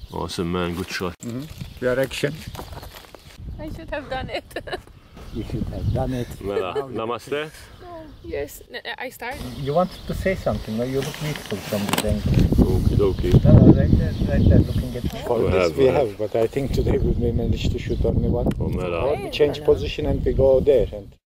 Awesome, man. Good shot. Your action. I should have done it. You should have done it. Mela, namaste. Yes, I start. You wanted to say something, or you look beautiful from this angle. Okie dokie. No, right there, looking at me. For this we have, but I think today we may manage to shoot only one. Oh, Mela. Or we change position and we go there. And